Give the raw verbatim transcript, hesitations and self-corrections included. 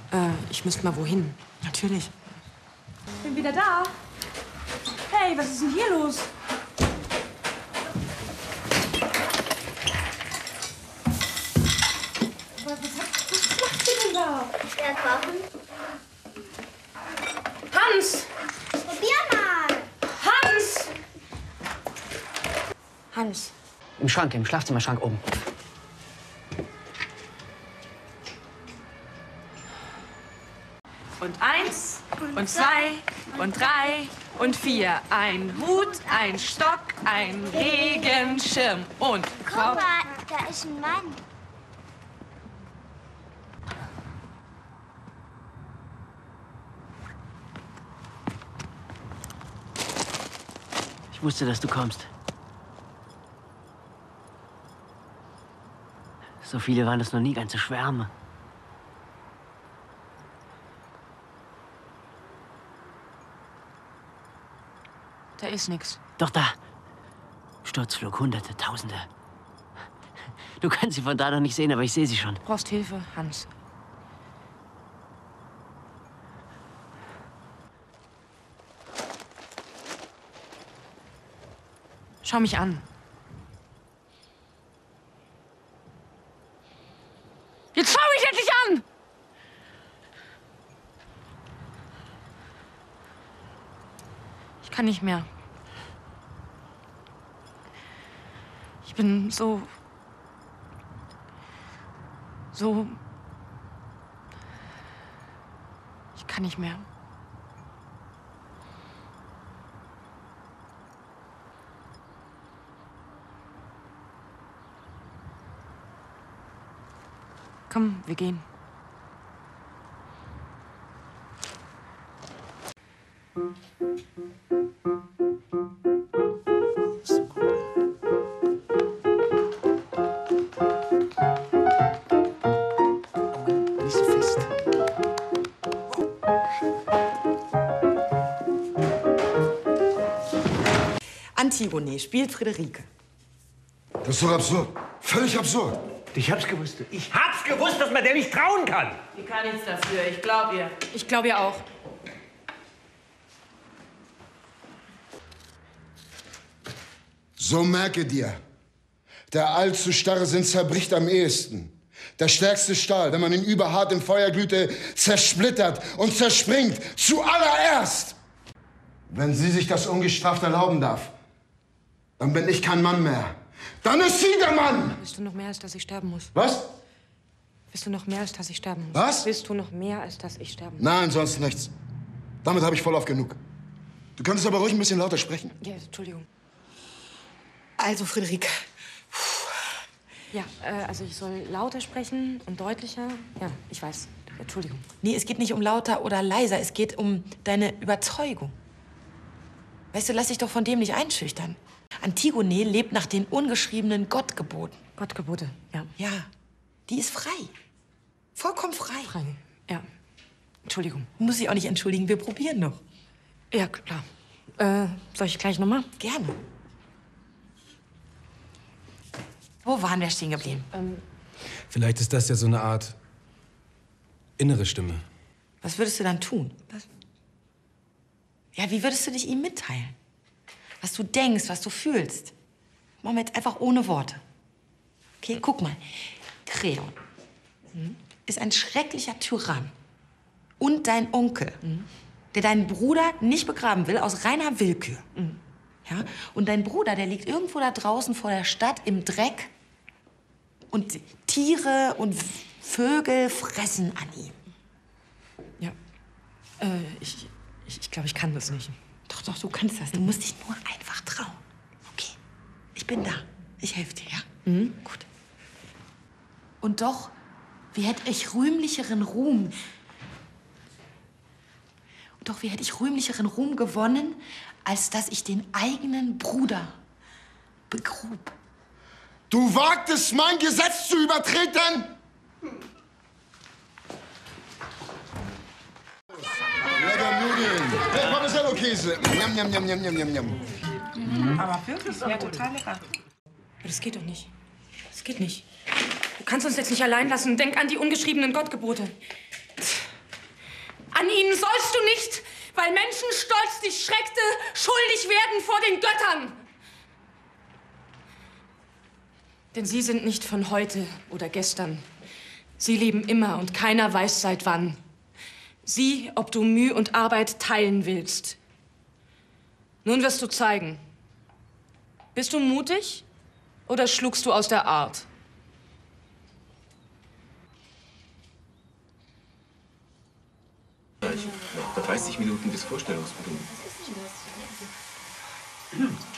Äh, ich müsste mal wohin. Natürlich. Bin wieder da. Hey, was ist denn hier los? Was, was, was macht ihr denn da? Ja, kochen. Hans! Probier mal. Hans! Hans. Im Schrank, im Schlafzimmerschrank oben. Und eins, und zwei, und drei, und vier. Ein Hut, ein Stock, ein Regenschirm und Guck mal, da ist ein Mann. Ich wusste, dass du kommst. So viele waren das noch nie, ganze Schwärme. Da ist nix. Doch da. Sturzflug, Hunderte, Tausende. Du kannst sie von da noch nicht sehen, aber ich sehe sie schon. Du brauchst Hilfe, Hans. Schau mich an. Jetzt schau mich endlich an! Ich kann nicht mehr. Ich bin so... so... Ich kann nicht mehr. Komm, wir gehen. Nicht so fest. Antigone spielt Friederike. Das ist doch absurd. Völlig absurd. Ich hab's gewusst. Ich hab's gewusst, dass man der nicht trauen kann. Ich kann nichts dafür. Ich glaube ihr. Ich glaube ihr auch. So merke dir, der allzu starre Sinn zerbricht am ehesten. Der stärkste Stahl, wenn man ihn überhart im Feuer glühte, zersplittert und zerspringt. Zuallererst! Wenn sie sich das ungestraft erlauben darf, dann bin ich kein Mann mehr. Dann ist sie der Mann! Willst du noch mehr, als dass ich sterben muss? Was? Willst du noch mehr, als dass ich sterben muss? Was? Willst du noch mehr, als dass ich sterben muss? Nein, sonst nichts. Damit habe ich voll auf genug. Du könntest aber ruhig ein bisschen lauter sprechen. Ja, Entschuldigung. Also, Friederike. Ja, äh, also ich soll lauter sprechen und deutlicher. Ja, ich weiß. Entschuldigung. Nee, es geht nicht um lauter oder leiser. Es geht um deine Überzeugung. Weißt du, lass dich doch von dem nicht einschüchtern. Antigone lebt nach den ungeschriebenen Gottgeboten. Gottgebote, ja. Ja, die ist frei. Vollkommen frei. Frei, ja. Entschuldigung. Muss ich auch nicht entschuldigen, wir probieren noch. Ja, klar. Äh, soll ich gleich nochmal? Gerne. Wo waren wir stehen geblieben? Ähm, Vielleicht ist das ja so eine Art innere Stimme. Was würdest du dann tun? Was? Ja, wie würdest du dich ihm mitteilen? Was du denkst, was du fühlst. Moment, einfach ohne Worte. Okay, guck mal. Kreon hm, ist ein schrecklicher Tyrann. Und dein Onkel, mhm. der deinen Bruder nicht begraben will, aus reiner Willkür. Mhm. Ja? Und dein Bruder, der liegt irgendwo da draußen vor der Stadt im Dreck. Und Tiere und Vögel fressen an ihm. Ja. Äh, ich, ich, ich glaube, ich kann das nicht. Doch, doch, du kannst das. Du musst dich nur einfach trauen. Okay, ich bin da. Ich helfe dir, ja? Mhm. Gut. Und doch, wie hätte ich rühmlicheren Ruhm... Und doch, wie hätte ich rühmlicheren Ruhm gewonnen, als dass ich den eigenen Bruder begrub? Du wagtest, mein Gesetz zu übertreten? Lecker Nudeln. Hey, Parmesan-Käse. Njam, njam, njam, njam, njam, njam. Mhm. Aber wirklich, ja, total lecker. Aber das geht doch nicht. Das geht nicht. Du kannst uns jetzt nicht allein lassen. Denk an die ungeschriebenen Gottgebote. An ihnen sollst du nicht, weil Menschenstolz dich schreckte, schuldig werden vor den Göttern. Denn sie sind nicht von heute oder gestern. Sie leben immer und keiner weiß seit wann. Sieh, ob du Mühe und Arbeit teilen willst. Nun wirst du zeigen. Bist du mutig oder schlugst du aus der Art? Ich habe noch dreißig Minuten bis Vorstellungsbeginn.